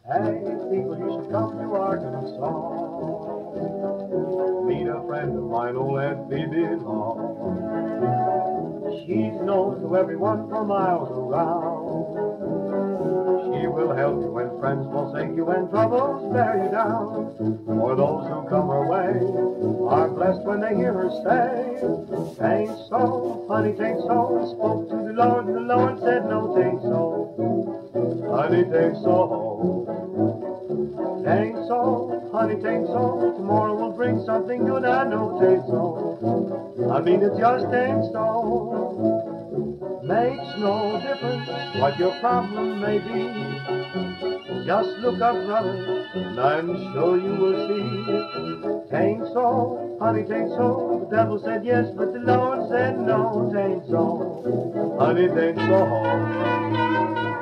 Hey, people, you should come to Arkansas. Meet a friend of mine, old Aunt Phoebe Law. She's known to everyone for miles around. She will help you when friends forsake you and troubles bear you down. For those who come her way are blessed when they hear her say, "Tain't so, honey, tain't so." Spoke to the Lord, and the Lord said, "No, tain't so, honey, tain't so." Tain't so, honey, tain't so. Tomorrow will bring something good, I know tain't so. I mean, it just ain't so. Makes no difference what your problem may be. Just look up, brother, and I'm sure you will see. Tain't so, honey, tain't so. The devil said yes, but the Lord said no. Tain't so, honey, tain't so.